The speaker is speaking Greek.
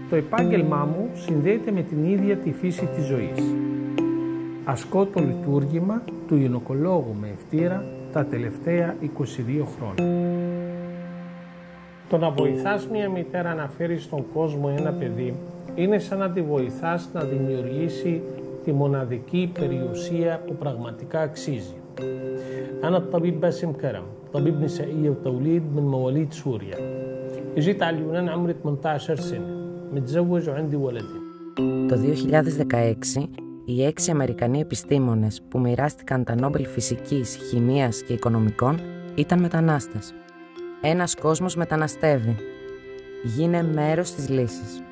Το επάγγελμά μου συνδέεται με την ίδια τη φύση της ζωής. Ασκώ το λειτουργήμα του γυναικολόγου με ευτήρα τα τελευταία 22 χρόνια. Το να βοηθάς μια μητέρα να φέρει στον κόσμο ένα παιδί είναι σαν να τη βοηθάς να δημιουργήσει τη μοναδική περιουσία που πραγματικά αξίζει. أنا الطبيب باسم كرم طبيب نسائية وتوليد من مواليد سوريا. جيت على اليونان عمري 18 سنة متزوج وعندي ولدين. Το 2016, οι 6 Αμερικανοί επιστήμονες που μοιράστηκαν τα Νόμπελ Φυσικής, Χημείας και Οικονομικών ήταν μετανάστες. Ένας κόσμος μεταναστεύει. Γίνε μέρος της λύσης.